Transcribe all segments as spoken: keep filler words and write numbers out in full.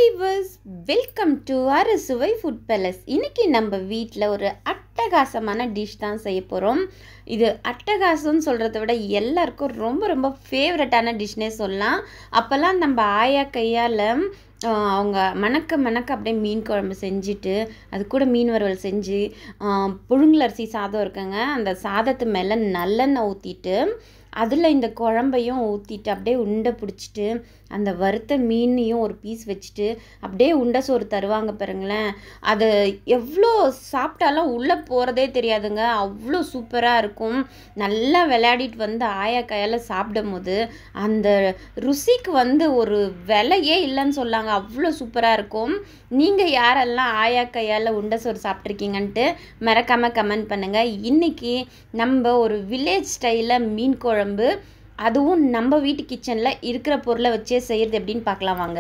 Viewers, welcome to Arusuvai food palace. இன்னைக்கு நம்ம வீட்டில் ஒரு அட்டகாசமான டிஷ் தான் செய்ய போகிறோம். இது அட்டகாசம்னு சொல்கிறத விட எல்லாருக்கும் ரொம்ப ரொம்ப ஃபேவரட்டான டிஷ்னே சொல்லலாம். அப்போல்லாம் நம்ம ஆயா கையால் அவங்க மணக்க மணக்க அப்படியே மீன் குழம்பு செஞ்சுட்டு அது கூட மீன் வறுவல் செஞ்சு புழுங்கலரிசி சாதம் இருக்குங்க, அந்த சாதத்து மேலே நல்லெண்ணெய் ஊற்றிட்டு அதில் இந்த குழம்பையும் ஊற்றிட்டு அப்படியே உண்டை பிடிச்சிட்டு அந்த வறுத்த மீனையும் ஒரு பீஸ் வச்சுட்டு அப்படியே உண்டை சோறு தருவாங்க பாருங்களேன். அது எவ்வளோ சாப்பிட்டாலும் உள்ளே போகிறதே தெரியாதுங்க, அவ்வளோ சூப்பராக இருக்கும். நல்லா விளையாடிட்டு வந்து ஆயா கையால் சாப்பிடும் போது அந்த ருசிக்கு வந்து ஒரு விலையே இல்லைன்னு சொல்லாங்க, அவ்வளோ சூப்பராக இருக்கும். நீங்கள் யாரெல்லாம் ஆயா கையால் உண்டை சோறு சாப்பிட்ருக்கீங்கன்ட்டு மறக்காமல் கமெண்ட் பண்ணுங்கள். இன்றைக்கி நம்ம ஒரு வில்லேஜ் ஸ்டைலில் மீன் குழம்பு, அதுவும் நம்ம வீட்டு கிச்சனில் இருக்கிற பொருளை வச்சே செய்கிறது எப்படின்னு பார்க்கலாம் வாங்க.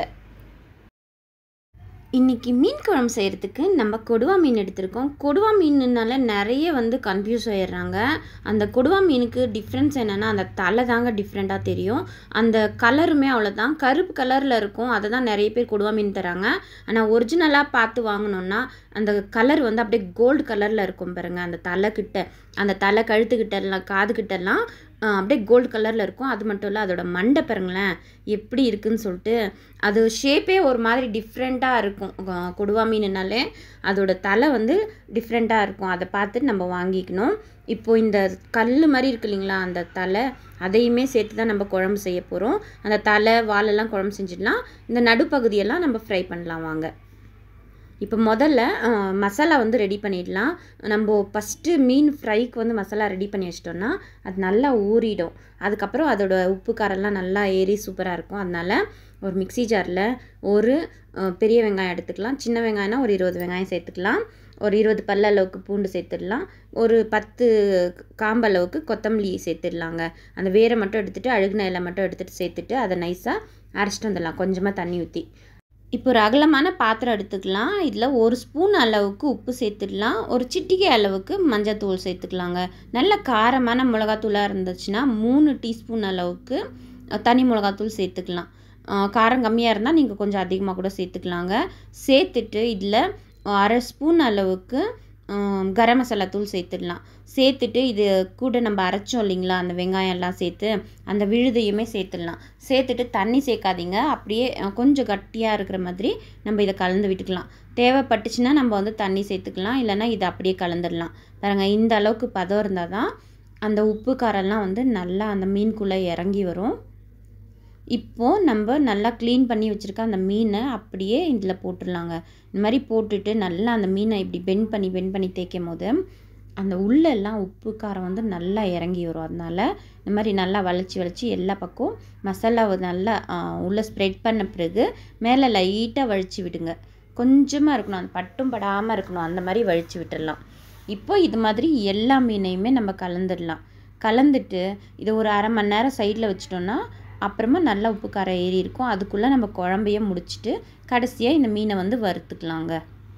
இன்றைக்கி மீன் குழம்பு செய்கிறதுக்கு நம்ம கொடுவா மீன் எடுத்திருக்கோம். கொடுவா மீனுனால நிறைய வந்து கன்ஃபியூஸ் ஆகிடுறாங்க. அந்த கொடுவா மீனுக்கு டிஃப்ரென்ஸ் என்னென்னா அந்த தலை தாங்க டிஃப்ரெண்ட்டாக தெரியும், அந்த கலருமே அவ்வளோதான் கருப்பு கலரில் இருக்கும். அதை தான் நிறைய பேர் கொடுவா மீன் தராங்க. ஆனால் ஒரிஜினலாக பார்த்து வாங்கினோன்னா அந்த கலர் வந்து அப்படியே கோல்டு கலரில் இருக்கும் பாருங்கள். அந்த தலைக்கிட்ட அந்த தலை கழுத்துக்கிட்டலாம் காதுகிட்டலாம் அப்படியே கோல்டு கலரில் இருக்கும். அது மட்டும் இல்லை, அதோட மண்டை பாருங்களேன் எப்படி இருக்குதுன்னு சொல்லிட்டு அது ஷேப்பே ஒரு மாதிரி டிஃப்ரெண்ட்டாக இருக்கும். கொடுவா மீனுனாலே அதோட தலை வந்து டிஃப்ரெண்ட்டாக இருக்கும். அதை பார்த்துட்டு நம்ம வாங்கிக்கணும். இப்போது இந்த கல் மாதிரி இருக்கு இல்லைங்களா, அந்த தலை அதையுமே சேர்த்து தான் நம்ம குழம்பு செய்ய போகிறோம். அந்த தலை வாலெல்லாம் குழம்பு செஞ்சிடலாம். இந்த நடுப்பகுதியெல்லாம் நம்ம ஃப்ரை பண்ணலாம் வாங்க. இப்போ முதல்ல மசாலா வந்து ரெடி பண்ணிடலாம். நம்ம ஃபஸ்ட்டு மீன் ஃப்ரைக்கு வந்து மசாலா ரெடி பண்ணி வச்சிட்டோன்னா அது நல்லா ஊறிடும். அதுக்கப்புறம் அதோட உப்பு காரெல்லாம் நல்லா ஏறி சூப்பராக இருக்கும். அதனால் ஒரு மிக்சி ஜாரில் ஒரு பெரிய வெங்காயம் எடுத்துக்கலாம். சின்ன வெங்காயம்னா ஒரு இருபது வெங்காயம் சேர்த்துக்கலாம். ஒரு இருபது பல்ல அளவுக்கு பூண்டு சேர்த்துடலாம். ஒரு பத்து காம்பளவுக்கு கொத்தமல்லி சேர்த்துடலாங்க. அந்த வேரை மட்டும் எடுத்துகிட்டு அழுகுன இலை மட்டும் எடுத்துகிட்டு சேர்த்துட்டு அதை நைஸாக அரைச்சிட்டு வந்துடலாம் கொஞ்சமாக தண்ணி ஊற்றி. இப்போ ஒரு அகலமான பாத்திரம் எடுத்துக்கலாம். இதில் ஒரு ஸ்பூன் அளவுக்கு உப்பு சேர்த்துடலாம். ஒரு சிட்டிகை அளவுக்கு மஞ்சத்தூள் சேர்த்துக்கலாங்க. நல்ல காரமான மிளகாத்தூளாக இருந்துச்சுன்னா மூணு டீஸ்பூன் அளவுக்கு தனி மிளகாத்தூள் சேர்த்துக்கலாம். காரம் கம்மியாக இருந்தால் நீங்கள் கொஞ்சம் அதிகமாக கூட சேர்த்துக்கலாங்க. சேர்த்துட்டு இதில் அரை ஸ்பூன் அளவுக்கு கரம் மசாலா தூள் சேர்த்துடலாம். சேர்த்துட்டு இது கூட நம்ம அரைச்சோம் இல்லைங்களா, அந்த வெங்காயம் எல்லாம் சேர்த்து அந்த விழுதையுமே சேர்த்துடலாம். சேர்த்துட்டு தண்ணி சேர்க்காதீங்க, அப்படியே கொஞ்சம் கட்டியாக இருக்கிற மாதிரி நம்ம இதை கலந்து விட்டுக்கலாம். தேவைப்பட்டுச்சுன்னா நம்ம வந்து தண்ணி சேர்த்துக்கலாம், இல்லைன்னா இதை அப்படியே கலந்துடலாம். பாருங்கள், இந்த அளவுக்கு பதம் இருந்தால் தான் அந்த உப்பு காரெல்லாம் வந்து நல்லா அந்த மீனுக்குள்ளே இறங்கி வரும். இப்போது நம்ம நல்லா க்ளீன் பண்ணி வச்சுருக்க அந்த மீனை அப்படியே இதில் போட்டுடலாங்க. இந்த மாதிரி போட்டுட்டு நல்லா அந்த மீனை இப்படி பெண்ட் பண்ணி பெண்ட் பண்ணி தேய்க்கும் போது அந்த உள்ளெல்லாம் உப்பு காரம் வந்து நல்லா இறங்கி வரும். அதனால் இந்த மாதிரி நல்லா வளைச்சி வளைச்சி எல்லா பக்கம் மசாலாவை நல்லா உள்ளே ஸ்ப்ரெட் பண்ண பிறகு மேலே லைட்டாக வழித்து விடுங்க. கொஞ்சமாக இருக்கணும், அந்த பட்டும் படாமல் இருக்கணும், அந்த மாதிரி வழித்து விட்டுடலாம். இப்போ இது மாதிரி எல்லா மீனையுமே நம்ம கலந்துடலாம். கலந்துட்டு இதை ஒரு அரை மணி நேரம் சைடில் வச்சிட்டோன்னா அப்புறமா நல்லா உப்பு காரம் ஏறி இருக்கும். அதுக்குள்ளே நம்ம குழம்பையே முடிச்சுட்டு கடைசியாக இந்த மீனை வந்து வறுத்துக்கலாங்க.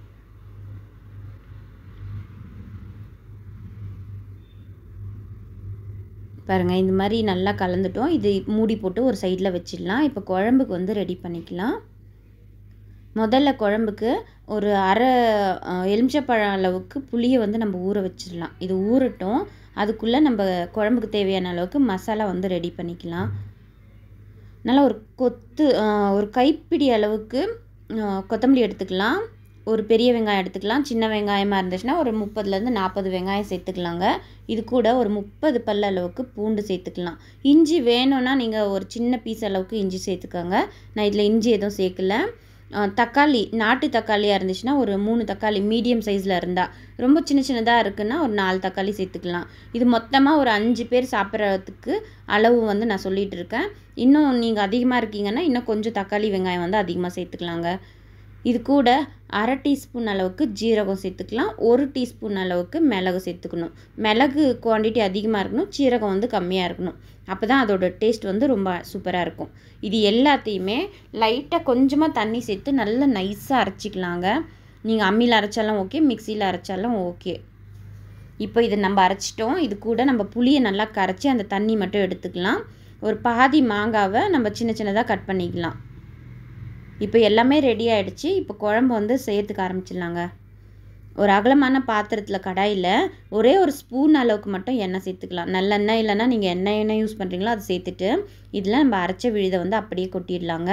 பாருங்கள், இந்த மாதிரி நல்லா கலந்துட்டோம். இது மூடி போட்டு ஒரு சைடில் வச்சிடலாம். இப்போ குழம்புக்கு வந்து ரெடி பண்ணிக்கலாம். முதல்ல குழம்புக்கு ஒரு அரை எலுமிச்சப்பழம் அளவுக்கு புளியை வந்து நம்ம ஊற வச்சிடலாம். இது ஊறட்டும். அதுக்குள்ளே நம்ம குழம்புக்கு தேவையான அளவுக்கு மசாலா வந்து ரெடி பண்ணிக்கலாம். நல்லா ஒரு கொத்து ஒரு கைப்பிடி அளவுக்கு கொத்தமல்லி எடுத்துக்கலாம். ஒரு பெரிய வெங்காயம் எடுத்துக்கலாம். சின்ன வெங்காயமாக இருந்துச்சுன்னா ஒரு முப்பதுலேருந்து நாற்பது வெங்காயம் சேர்த்துக்கலாங்க. இது கூட ஒரு முப்பது பல்ல அளவுக்கு பூண்டு சேர்த்துக்கலாம். இஞ்சி வேணும்னா நீங்கள் ஒரு சின்ன பீஸ் அளவுக்கு இஞ்சி சேர்த்துக்கோங்க. நான் இதில் இஞ்சி எதுவும் சேர்க்கல. தக்காளி நாட்டு தக்காளியாக இருந்துச்சுன்னா ஒரு மூணு தக்காளி மீடியம் சைஸில் இருந்தால், ரொம்ப சின்ன சின்னதாக இருக்குன்னா ஒரு நாலு தக்காளி சேர்த்துக்கலாம். இது மொத்தமாக ஒரு அஞ்சு பேர் சாப்பிட்றதுக்கு அளவு வந்து நான் சொல்லிகிட்டு இருக்கேன். இன்னும் நீங்கள் அதிகமாக இருக்கீங்கன்னா இன்னும் கொஞ்சம் தக்காளி வெங்காயம் வந்து அதிகமாக சேர்த்துக்கலாங்க. இது கூட அரை டீஸ்பூன் அளவுக்கு ஜீரகம் சேர்த்துக்கலாம். ஒரு டீஸ்பூன் அளவுக்கு மிளகு சேர்த்துக்கணும். மிளகு குவான்டிட்டி அதிகமாக இருக்கணும், ஜீரகம் வந்து கம்மியாக இருக்கணும். அப்போ தான் அதோட டேஸ்ட் வந்து ரொம்ப சூப்பராக இருக்கும். இது எல்லாத்தையுமே லைட்டாக கொஞ்சமாக தண்ணி சேர்த்து நல்லா நைஸாக அரைச்சிக்கலாங்க. நீங்கள் அம்மியில் அரைச்சாலும் ஓகே, மிக்சியில் அரைச்சாலும் ஓகே. இப்போ இதை நம்ம அரைச்சிட்டோம். இது கூட நம்ம புளியை நல்லா கரைச்சி அந்த தண்ணி மட்டும் எடுத்துக்கலாம். ஒரு பாதி மாங்காவை நம்ம சின்ன சின்னதாக கட் பண்ணிக்கலாம். இப்போ எல்லாமே ரெடி ஆகிடுச்சு. இப்போ குழம்பு வந்து செய்யறதுக்கு ஆரம்பிச்சிடலாங்க. ஒரு அகலமான பாத்திரத்தில் கடாயில் ஒரே ஒரு ஸ்பூன் அளவுக்கு மட்டும் எண்ணெய் சேர்த்துக்கலாம். நல்லெண்ணெய் இல்லைன்னா நீங்கள் எண்ணெய் எண்ணெய் யூஸ் பண்ணுறீங்களோ அதை சேர்த்துட்டு இதில் நம்ம அரைச்ச விழுதை வந்து அப்படியே கொட்டிடலாங்க.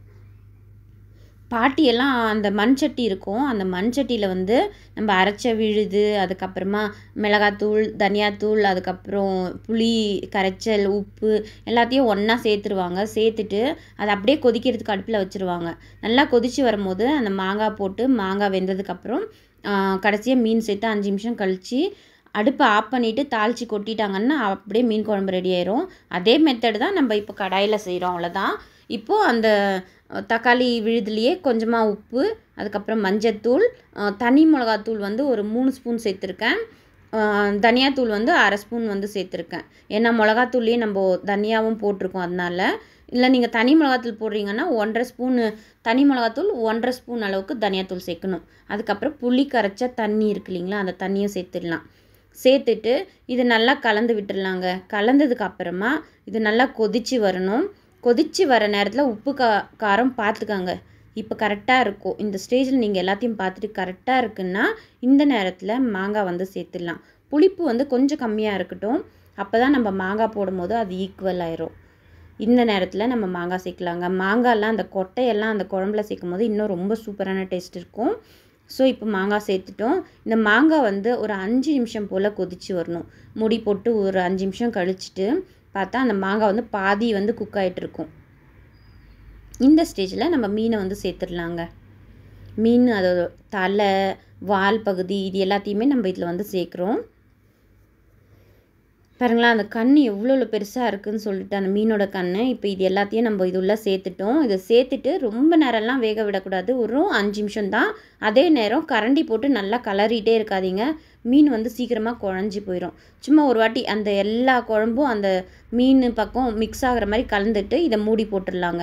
பாட்டியெல்லாம் அந்த மண் சட்டி இருக்கும், அந்த மண் சட்டியில் வந்து நம்ம அரைச்ச விழுது, அதுக்கப்புறமா மிளகாத்தூள், தனியாத்தூள், அதுக்கப்புறம் புளி கரைச்சல், உப்பு எல்லாத்தையும் ஒன்றா சேர்த்துருவாங்க. சேர்த்துட்டு அதை அப்படியே கொதிக்கிறதுக்கு அடுப்பில் வச்சுருவாங்க. நல்லா கொதித்து வரும்போது அந்த மாங்காய் போட்டு மாங்காய் வெந்ததுக்கப்புறம் கடைசியாக மீன் சேர்த்து அஞ்சு நிமிஷம் கழித்து அடுப்பை ஆஃப் பண்ணிவிட்டு தாளித்து கொட்டிட்டாங்கன்னா அப்படியே மீன் குழம்பு ரெடி ஆயிரும். அதே மெத்தட் தான் நம்ம இப்போ கடாயில் செய்கிறோம், அவ்வளோதான். இப்போது அந்த தக்காளி விழுதுலேயே கொஞ்சமாக உப்பு, அதுக்கப்புறம் மஞ்சத்தூள், தனி மிளகாத்தூள் வந்து ஒரு மூணு ஸ்பூன் சேர்த்துருக்கேன், தனியாத்தூள் வந்து அரை ஸ்பூன் வந்து சேர்த்துருக்கேன். ஏன்னா மிளகாத்தூள்லேயே நம்ம தனியாகவும் போட்டிருக்கோம், அதனால. இல்லை நீங்கள் தனி மிளகாத்தூள் போடுறீங்கன்னா ஒன்றரை ஸ்பூனு தனி மிளகாத்தூள், ஒன்றரை ஸ்பூன் அளவுக்கு தனியாத்தூள் சேர்க்கணும். அதுக்கப்புறம் புளி கரைச்ச தண்ணி இருக்கு இல்லைங்களா, அந்த தண்ணியும் சேர்த்துடலாம். சேர்த்துட்டு இது நல்லா கலந்து விட்டுடலாங்க. கலந்ததுக்கு அப்புறமா இது நல்லா கொதித்து வரணும். கொதித்து வர நேரத்தில் உப்பு கா காரம் பார்த்துக்கோங்க. இப்போ கரெக்டாக இருக்கும். இந்த ஸ்டேஜில் நீங்கள் எல்லாத்தையும் பார்த்துட்டு கரெக்டாக இருக்குன்னா இந்த நேரத்தில் மாங்காய் வந்து சேர்த்துடலாம். புளிப்பு வந்து கொஞ்சம் கம்மியாக இருக்கட்டும், அப்போ தான் நம்ம மாங்காய் போடும்போது அது ஈக்குவல் ஆயிரும். இந்த நேரத்தில் நம்ம மாங்காய் சேர்க்கலாங்க. மாங்காயெல்லாம் அந்த கொட்டையெல்லாம் அந்த குழம்புல சேர்க்கும் போது இன்னும் ரொம்ப சூப்பரான டேஸ்ட் இருக்கும். ஸோ இப்போ மாங்காய் சேர்த்துட்டோம். இந்த மாங்காய் வந்து ஒரு அஞ்சு நிமிஷம் போல் கொதித்து வரணும். மூடி போட்டு ஒரு அஞ்சு நிமிஷம் கழிச்சிட்டு பார்த்தா அந்த மாங்காய் வந்து பாதி வந்து குக் ஆகிட்டுருக்கும். இந்த ஸ்டேஜில் நம்ம மீனை வந்து சேர்த்துடலாங்க. மீன் அதோட தலை, வால் பகுதி இது எல்லாத்தையுமே நம்ம இதில் வந்து சேர்க்குறோம். பாருங்களா, அந்த கண் எவ்வளோ பெருசாக இருக்குதுன்னு சொல்லிட்டு அந்த மீனோட கண். இப்போ இது எல்லாத்தையும் நம்ம இது உள்ள சேர்த்துட்டோம். இதை சேர்த்துட்டு ரொம்ப நேரம்லாம் வேக விடக்கூடாது, ஒரு அஞ்சு நிமிஷம் தான். அதே நேரம் கரண்டி போட்டு நல்லா கலரிட்டே இருக்காதீங்க, மீன் வந்து சீக்கிரமாக குழஞ்சி போயிடும். சும்மா ஒரு வாட்டி அந்த எல்லா குழம்பும் அந்த மீன் பக்கம் மிக்ஸ் ஆகிற மாதிரி கலந்துட்டு இதை மூடி போட்டுடலாங்க.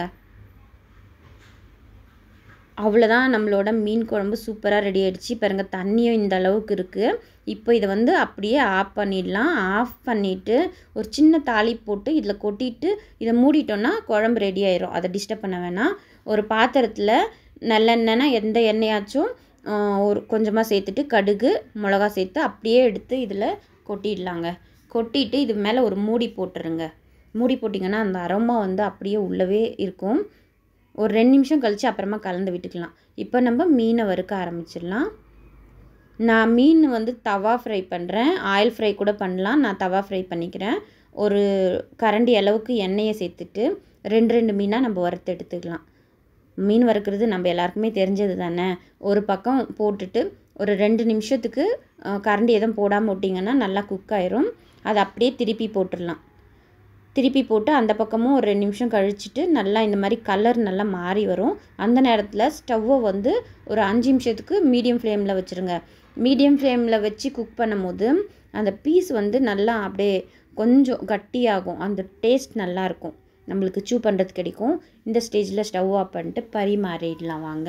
அவ்வளோதான், நம்மளோட மீன் குழம்பு சூப்பராக ரெடி ஆகிடுச்சு. பாருங்கள், தண்ணியும் இந்த அளவுக்கு இருக்குது. இப்போ இதை வந்து அப்படியே ஆஃப் பண்ணிடலாம். ஆஃப் பண்ணிவிட்டு ஒரு சின்ன தாளி போட்டு இதில் கொட்டிட்டு இதை மூடிட்டோன்னா குழம்பு ரெடி ஆயிரும். அதை டிஸ்டர்ப் பண்ண வேணாம். ஒரு பாத்திரத்தில் நல்லெண்ணெய்னா எந்த எண்ணெயாச்சும் ஒரு கொஞ்சமாக சேர்த்துட்டு கடுகு மிளகா சேர்த்து அப்படியே எடுத்து இதில் கொட்டிடலாங்க. கொட்டிட்டு இது மேலே ஒரு மூடி போட்டுருங்க. மூடி போட்டிங்கன்னா அந்த அரோமா வந்து அப்படியே உள்ளவே இருக்கும். ஒரு ரெண்டு நிமிஷம் கழித்து அப்புறமா கலந்து விட்டுக்கலாம். இப்போ நம்ம மீனை வறுக்க ஆரம்பிச்சிடலாம். நான் மீன் வந்து தவா ஃப்ரை பண்ணுறேன், ஆயில் ஃப்ரை கூட பண்ணலாம். நான் தவா ஃப்ரை பண்ணிக்கிறேன். ஒரு கரண்டி அளவுக்கு எண்ணெயை சேர்த்துட்டு ரெண்டு ரெண்டு மீனாக நம்ம வறுத்து எடுத்துக்கலாம். மீன் வறுக்கிறது நம்ம எல்லாருக்குமே தெரிஞ்சது தானே. ஒரு பக்கம் போட்டுட்டு ஒரு ரெண்டு நிமிஷத்துக்கு கரண்டி எதுவும் போடாமல் விட்டிங்கன்னா நல்லா குக் ஆயிரும். அதை அப்படியே திருப்பி போட்டுடலாம். திருப்பி போட்டு அந்த பக்கமும் ஒரு ரெண்டு நிமிஷம் கழிச்சிட்டு நல்லா இந்த மாதிரி கலர் நல்லா மாறி வரும். அந்த நேரத்தில் ஸ்டவ்வை வந்து ஒரு அஞ்சு நிமிஷத்துக்கு மீடியம் ஃப்ளேமில் வச்சுருங்க. மீடியம் ஃப்ளேமில் வச்சு குக் பண்ணும் போது அந்த பீஸ் வந்து நல்லா அப்படியே கொஞ்சம் கட்டியாகும். அந்த டேஸ்ட் நல்லாயிருக்கும், நம்மளுக்கு சூ பண்ணுறது கிடைக்கும். இந்த ஸ்டேஜில் ஸ்டவ் ஆஃப் பண்ணிட்டு பரிமாறிடலாம் வாங்க.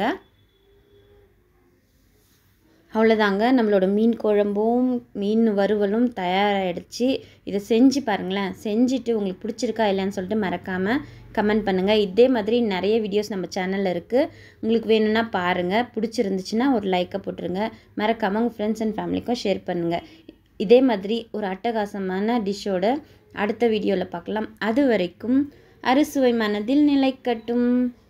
அவ்வளோதாங்க, நம்மளோட மீன் குழம்பும் மீன் வறுவலும் தயாராகிடுச்சு. இதை செஞ்சு பாருங்களேன். செஞ்சுட்டு உங்களுக்கு பிடிச்சிருக்கா இல்லைன்னு சொல்லிட்டு மறக்காமல் கமெண்ட் பண்ணுங்கள். இதே மாதிரி நிறைய வீடியோஸ் நம்ம சேனலில் இருக்குது, உங்களுக்கு வேணும்னா பாருங்கள். பிடிச்சிருந்துச்சுன்னா ஒரு லைக்கை போட்டுருங்க. மறக்காமல் உங்கள் ஃப்ரெண்ட்ஸ் அண்ட் ஃபேமிலிக்கும் ஷேர் பண்ணுங்கள். இதே மாதிரி ஒரு அட்டகாசமான டிஷ்ஷோட அடுத்த வீடியோவில் பார்க்கலாம். அது வரைக்கும் அறுசுவை மனதில் நிலைக்கட்டும்.